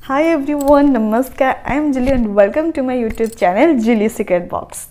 Hi everyone, Namaskar. I am Julie and welcome to my YouTube channel Julie Secret Box.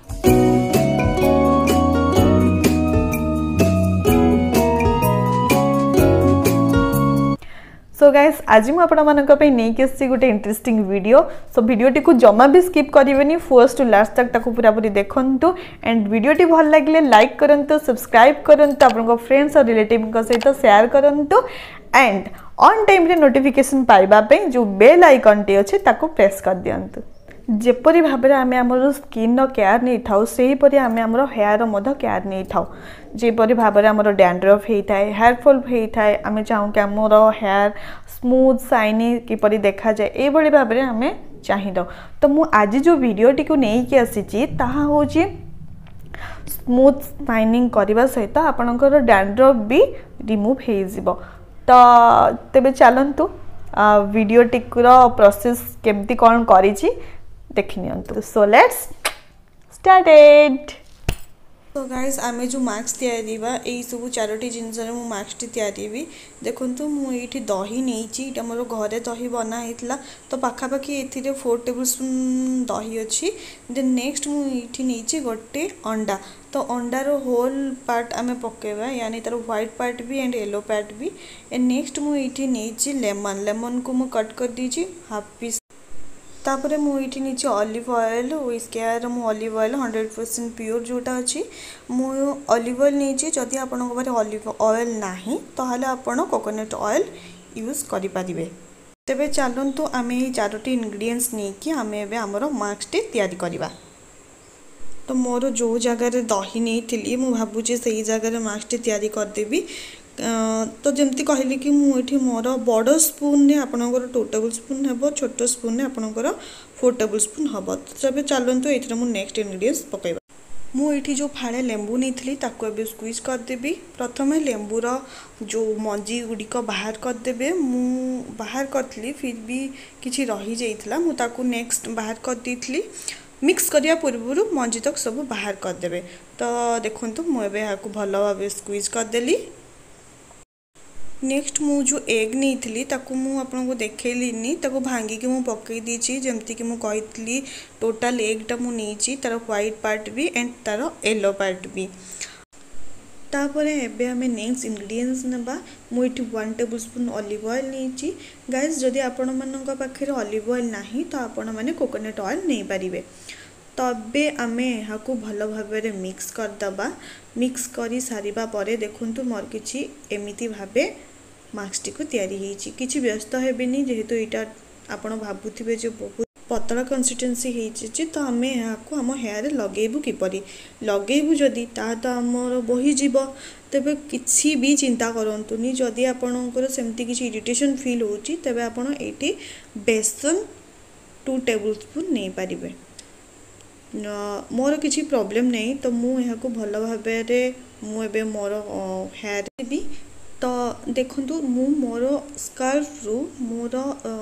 So guys आज मुझे आपको गोटे interesting video so वीडियोटी को जमा भी स्किप करेंगे फर्स्ट टू लास्ट तक ताको पूरा पूरी देखंतु एंड वीडियोटी भल लगे लाइक करंतु सब्सक्राइब करंतु आपन फ्रेंड्स और रिलेटिव सहित शेयर करंतु एंड ऑन टाइम रे नोटिफिकेशन पाइबा पे जो बेल आइकन टी अच्छे ताको प्रेस कर दियंतु जेपरी भाबरे आमे हमर स्किन रो केयर नै थाउ सेही परी आमे हमर हेयर रो मध केयर नै थाउ जेपरी भाबरे हमर डैंड्रफ हेई थाए हेयर फॉल हेई थाए आमे चाहू कि हमर हेयर स्मूथ शाइनी किपरी देखा जाए ए बड़ी भाबरे आमे चाहि दो तो मु आज जो वीडियो टी को नै कि आसी ताहा होची स्मूथ शाइनिंग करबा सहित आपनकर डैंड्रफ भी रिमूव हेई जिवो तो तेबे चलंतु वीडियो टिकर प्रोसेस केमती कौन करिछि देखि नियंतु सो लेट्स स्टार्टेड। तो गाइस आमे जो मास्क तैयारीबा एई सब चारोटी जिंस रे मु मास्क तैयारीबी देखंतु मु एठी दही नेइची इटा मोर घरे दही बना हेतला तो पाखा पाखी एथिरे 4 टेबलस्पून दही अछि देन नेक्स्ट मु एठी नेइची गोटे अंडा तो अंडार होल पार्ट आमे पकेबा यानी तार व्हाइट पार्ट भी एंड येलो पार्ट भी एंड नेक्स्ट मु एठी नेइची लेमन को मु कट कर दीची हाफ पीस तापरे मु एठी नीचे ऑलिव ऑयल विथ केयर मु ऑलिव ऑयल 100% प्योर जोटा अछि मु ऑलिव ऑयल नीचे जदि आपन को बारे ऑलिव ऑयल नाही ताहाले आपन कोकोनट ऑयल यूज करि पारिबे तेबे चलंतु आमे ई चारोटी इंग्रेडिएंट्स नै कि आमे एबे हमरो मास्क टे तयारी करिबा तो मोर जो जगह रे दही नै थिली मु भाबु जे सही जगह रे मास्क टे तयारी कर देबी तो जमती कहली कि मुझे मोर बड़ स्पून ने आपनकर 2 टेबल स्पून हेबो छोटो स्पून ने आपनकर 4 टेबल स्पून हेबो तबे चलंतु एथरे मु नेक्स्ट इंग्रेडिएंट्स पकेबा मु एठी जो फाड़े लेंबू नेथली ताको एबे स्क्वीज कर देबी प्रथमे लेंबूर जो मंजी गुडी को बाहर कर देबे मु बाहर करथली फिर भी किछि रही जाइतला मु ताको नेक्स्ट बाहर कर देथली मिक्स करिया पूर्व मंजी तक सब बाहर कर देबे तो देखंतु मु एबे हाको भलो भाबे स्क्वीज कर देली नेक्स्ट मु जो एग नहीं थी ताकू मु आपन को देखैलिनी ताको भांगी के मु पकई दीची जेमती कि मु कहितली टोटल एग टा मु नीची तार व्हाइट पार्ट भी एंड तार येलो पार्ट भी तापरे एबे हमें नेक्स्ट इंग्रेडिएंट्स नबा मु इठी 1 टेबलस्पून ऑलिव ऑयल नीची गाइस जदि आपन मनन पाखे ऑलिव ऑयल नाही तो आपन माने कोकोनट ऑयल नहीं पारिबे तबे आमे हाकू भलो भाबरे मिक्स कर दबा मिक्स करी सारिबा परे देखंतु मोर किछि एमिति भाबे मास्क टी को तयारी हेछि किछि व्यस्त हेबेनी जेहेतु इटा आपण भाबुथिबे जे बहुत पतला कंसिस्टेंसी हेछि तो आमे हाकू हम हेयर रे लगेबु किपरि लगेबु जदी ता तो हमर बही जीवो तबे किछि भी चिंता करंतुनी जदी आपणकर सेमती किछि इरिटेशन फील होछि तबे आपण एठी बेसन 2 टेबलस्पून नै पारिबे मोर किसी प्रॉब्लम नहीं तो मु यहाँ को भल भाव मु एबे मोर हेयर भी तो देखंतु मु मोर स्कार्फ रु मोर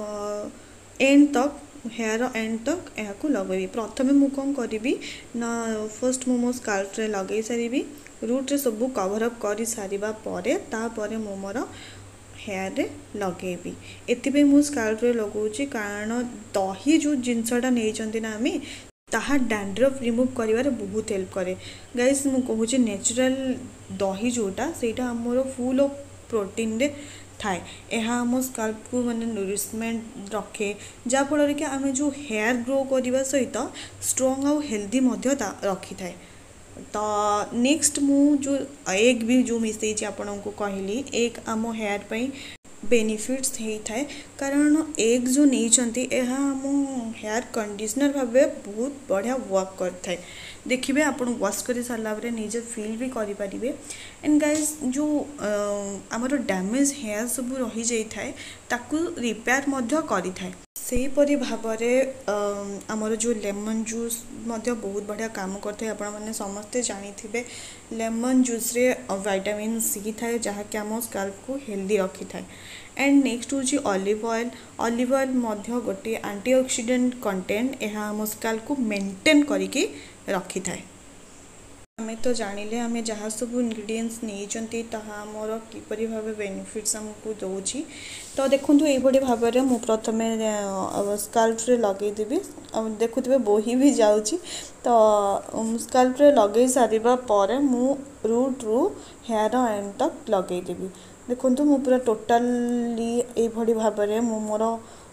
एंड तक हेयर एंड तक यहाँ को लगेबी प्रथमे मु कौन करी ना फर्स्ट मु मो स्कार्फ रे लगे सारी रूट रे सब कवर अप कर सारिबा परे तापरे मु मोर हेयर रे लगेबी एतिबे मु स्कार्फ रे लगाउची कारण दही जो जिनसटा नै चंती ना आमी ताहा डैंड्रफ रिमूव करिवारे बहुत हेल्प करे गाइस मु कहूची नेचुरल दही जोटा सेटा हमरो फुल ऑफ प्रोटीन रे थाए एहा हम स्काल्प को माने नरिशमेंट रखे जा फल कि आमे जो हेयर ग्रो करिवा सहित स्ट्रांग और हेल्दी मध्य रखी थाए तो नेक्स्ट मु जो एग भी जो मिसई छी आपन को कहली एक आमो हेयर पई बेनिफिट्स हेई थाए कारण एग जो नहीं चंती एहा हम हेयर कंडीशनर भाबे बहुत बढ़िया वर्क करथाय देखिबे आपण वॉश करी सारला बरे निजे फील भी करि परिबे एंड गाइस जो हमर डैमेज हेयर सब रही जाई थाए ताकू रिपेयर मध्य करि थाए सेही परि भाबरे हमर जो लेमन जूस मध्य बहुत बढ़िया काम करथाय आपण माने समस्त जानि थिबे लेमन जूस रे विटामिन सी थाए जहा कि हम स्काल्प को हेल्दी रखि थाए एंड नेक्स्ट होची ऑलिव ऑयल मध्य गोटे एंटीऑक्सीडेंट कंटेंट एहा हम स्काल्प को मेंटेन करिके रखि थाए। आमे तो जानिले आमे जहाँ सब इंग्रेडिएंट्स नहीं ताहार किपरि भाव बेनिफिट्स आमको दौची। तो देखो ये भाव में मुझे प्रथम स्काल्प रे लगेदेवी। देखुए बोही भी जाऊँगी। तो स्काल्प रे लगे सारिबा परे मु रूट रू हेयर एंड तक लगेदेवी। देखो मु पूरा टोटाली ये भाव में मु मोर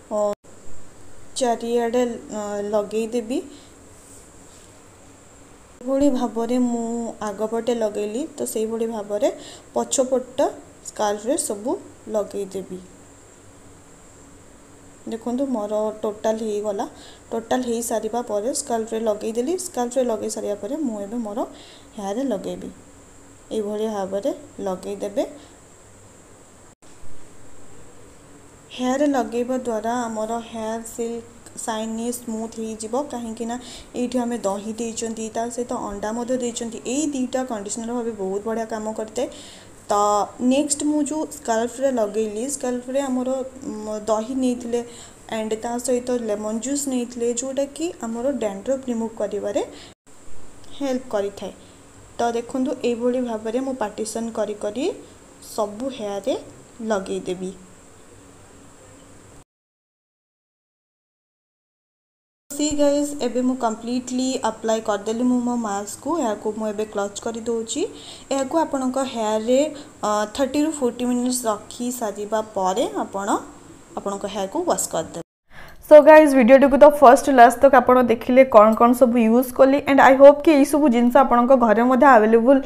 चारिआडे लगेदेवी। भली भाव में मु आगपटे लगेली तो से भली भाव में पछपट स्काल्प रे सब लगेदेवी। देखो मोर टोटाल हो गला। टोटाल हो सारिबा परे स्काल्प रे लगेदेली। स्काल्प रे लगे सारिया परे मु एबे मोर हेयर लगेबी। ए भली भाव में लगेदेबे। हेयर लगेबा द्वारा आमर हेयर सिल्क शाइनी स्मूथ हो कहीं ये आम दही देती सहित अंडा देती। ये दुईटा कंडीशनर भाव बहुत बढ़िया काम करते। तो नेक्स्ट मुझे स्काल्प रे लगेली। स्काल्प रे आमर दही नहीं एंड ता सहित लेमन जूस नहीं जोटा कि आमर डैंड्रफ रिमूव करिवारे हेल्प करिथाए। तो देखो ये भाव में मु पार्टीशन करी करी सबू हेयर लगेदेवी। सी गाइज एबे मु कम्प्लीटली अप्लाई करदेली मो मास्क को। या को मु एबे क्लच कर दोची। या को आपन को हेयर रे 30 ରୁ 40 मिनिट्स रखी सारिबा परे आपन को हेयर को वॉश कर दे। सो गाइज वीडियो को तो फर्स्ट लास्ट तक आपन देखिले कौन कौन सब यूज कली एंड आई होप कि ये सब जिनस आपन को घरे मध्ये अवेलेबल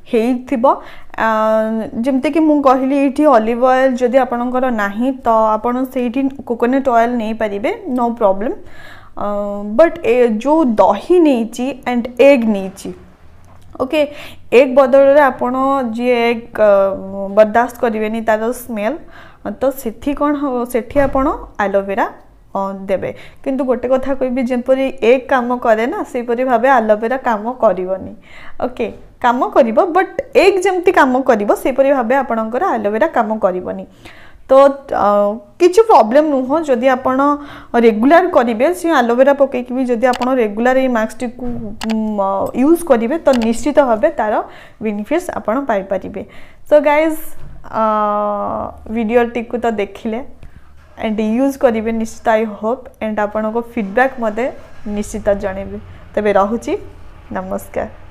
जमती कि मुझे कहली ये ऑलिव ऑयल जदि आपणकर नाही तो आपन से कोकोनट ऑयल नहीं पारिबे नो प्रॉब्लम। बट जो दही नहीं एंड एग नहीं ओके एग बदल आपड़ जी एग बर्दाश्त करें तार स्मेल तो सेठी कौन सेठी आपड़ एलोवेरा देबे। किंतु गोटे कथा कहबी जपरी एग काम करे ना सेपरी भाव एलोवेरा काम करनी ओके काम करिबो बट एग जमती काम करिबो सेपरी भाव आपणकर एलोवेरा काम करनी। तो किसी प्रॉब्लम नुह जदि आपण रेगुलर करेंगे सी एलोवेरा पकईकि भी जदि आप रेगुलर ये मास्क को यूज करेंगे तो निश्चित भाव तार बेनिफिट्स आपण पाई परिबे। सो गाइज वीडियो टी को तो देखिले एंड यूज करेंगे निश्चित आई होप एंड आपण को फीडबैक मते निश्चित जनइबे। तबे रहुची नमस्कार।